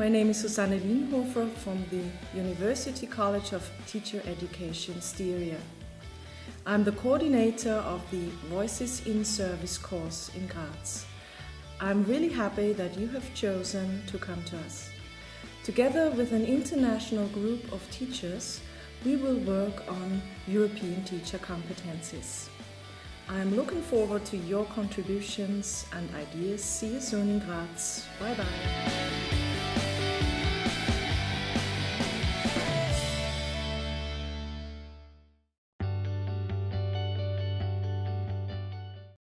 my name is Susanne Wienhofer from the University College of Teacher Education, Styria. I'm the coordinator of the VoiceS in-service course in Graz. I'm really happy that you have chosen to come to us. Together with an international group of teachers, we will work on European teacher competencies. I'm looking forward to your contributions and ideas. See you soon in Graz. Bye bye.